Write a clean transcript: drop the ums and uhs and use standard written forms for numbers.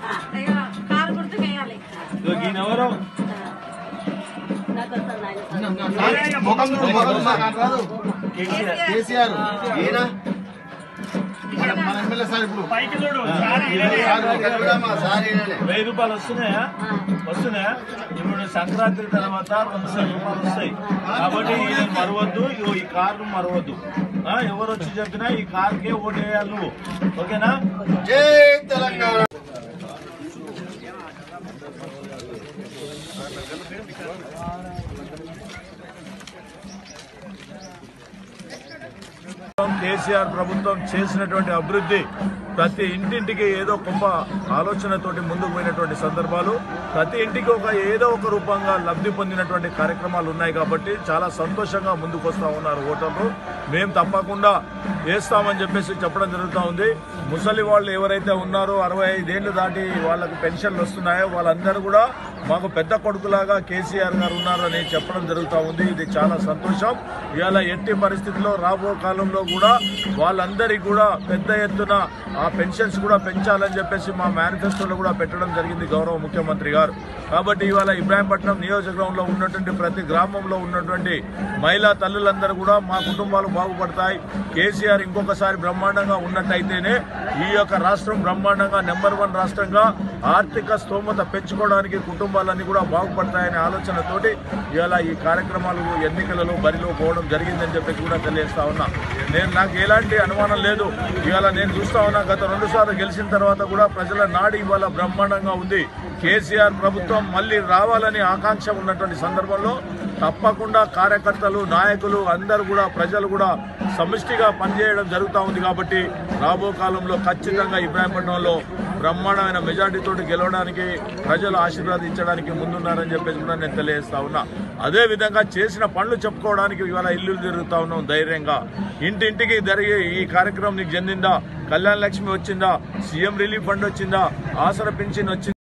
Car గుర్తు వేయాలి. ఎవరు కేసీఆర్ మన ఎమ్మెల్యే సార్ ఇప్పుడు 1000 రూపాయలు వస్తున్నాయా? ఇప్పుడు సంక్రాంతి తర్వాత 200 రూపాయలు వస్తాయి కాబట్టి ఈయన మరవద్దు, ఈ కారు మరవద్దు. ఎవరు వచ్చి చెప్పినా ఈ కారుకే ఓటు వేయాలి నువ్వు, ఓకేనా? జై తెలంగాణ. కేసీఆర్ ప్రభుత్వం చేసినటువంటి అభివృద్ధి ప్రతి ఇంటింటికి ఏదో గొప్ప ఆలోచనతోటి ముందుకు పోయినటువంటి సందర్భాలు, ప్రతి ఇంటికి ఏదో ఒక రూపంగా లబ్ధి పొందినటువంటి కార్యక్రమాలు ఉన్నాయి కాబట్టి చాలా సంతోషంగా ముందుకు వస్తూ ఉన్నారు ఓటర్లు. మేము తప్పకుండా వేస్తామని చెప్పేసి చెప్పడం జరుగుతూ ఉంది. ముసలి వాళ్ళు ఎవరైతే ఉన్నారో 65 ఏళ్లు దాటి వాళ్ళకు పెన్షన్లు వస్తున్నాయో వాళ్ళందరూ కూడా మాకు పెద్ద కొడుకులాగా కేసీఆర్ గారు ఉన్నారని చెప్పడం జరుగుతూ ఉంది. ఇది చాలా సంతోషం. ఇవాళ ఎట్టి పరిస్థితుల్లో రాబో కాలంలో కూడా వాళ్ళందరికీ కూడా పెద్ద ఎత్తున ఆ పెన్షన్స్ కూడా పెంచాలని చెప్పేసి మా మేనిఫెస్టోలో కూడా పెట్టడం జరిగింది గౌరవ ముఖ్యమంత్రి గారు. కాబట్టి ఇవాళ ఇబ్రాహీంపట్నం నియోజకవర్గంలో ఉన్నటువంటి ప్రతి గ్రామంలో ఉన్నటువంటి మహిళా తల్లులందరూ కూడా మా కుటుంబాలు బాగుపడతాయి. కేసీఆర్ ఇంకొకసారి బ్రహ్మాండంగా ఉన్నట్టయితేనే ఈ యొక్క రాష్ట్రం బ్రహ్మాండంగా నెంబర్ 1 రాష్ట్రంగా ఆర్థిక స్తోమత పెంచుకోవడానికి కుటుంబాలన్నీ కూడా బాగుపడతాయనే ఆలోచనతోటి ఇవాళ ఈ కార్యక్రమాలు ఎన్నికలలో బరిలో పోవడం జరిగిందని చెప్పేసి కూడా తెలియజేస్తా ఉన్నా. నాకు ఎలాంటి అనుమానం లేదు. ఇవాళ నేను చూస్తా ఉన్నా గత 2 సార్లు గెలిచిన తర్వాత కూడా ప్రజల నాడి ఇవాళ బ్రహ్మాండంగా ఉంది. కేసీఆర్ ప్రభుత్వం మళ్ళీ రావాలని ఆకాంక్ష ఉన్నటువంటి సందర్భంలో తప్పకుండా కార్యకర్తలు, నాయకులు అందరూ కూడా ప్రజలు కూడా సమిష్టిగా పనిచేయడం జరుగుతూ ఉంది. కాబట్టి రాబో కాలంలో ఖచ్చితంగా ఇబ్రాహీంపట్నంలో బ్రహ్మాండమైన మెజార్టీతోటి గెలవడానికి ప్రజలు ఆశీర్వాదించడానికి ముందున్నారని చెప్పేసి కూడా నేను తెలియజేస్తా ఉన్నా. అదేవిధంగా చేసిన పనులు చెప్పుకోవడానికి ఇవాళ ఇల్లు తిరుగుతా ఉన్నాం ధైర్యంగా. ఇంటింటికి జరిగే ఈ కార్యక్రమం నీకు చెందిందా? కళ్యాణ లక్ష్మి వచ్చిందా? సీఎం రిలీఫ్ ఫండ్ వచ్చిందా? ఆసరా పింఛన్ వచ్చిందా?